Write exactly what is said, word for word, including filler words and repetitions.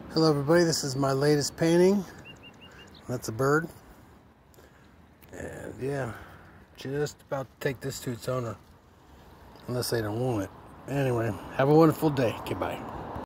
Hello everybody, this is my latest painting. That's a bird. And yeah, just about to take this to its owner. Unless they don't want it. Anyway, have a wonderful day. Goodbye.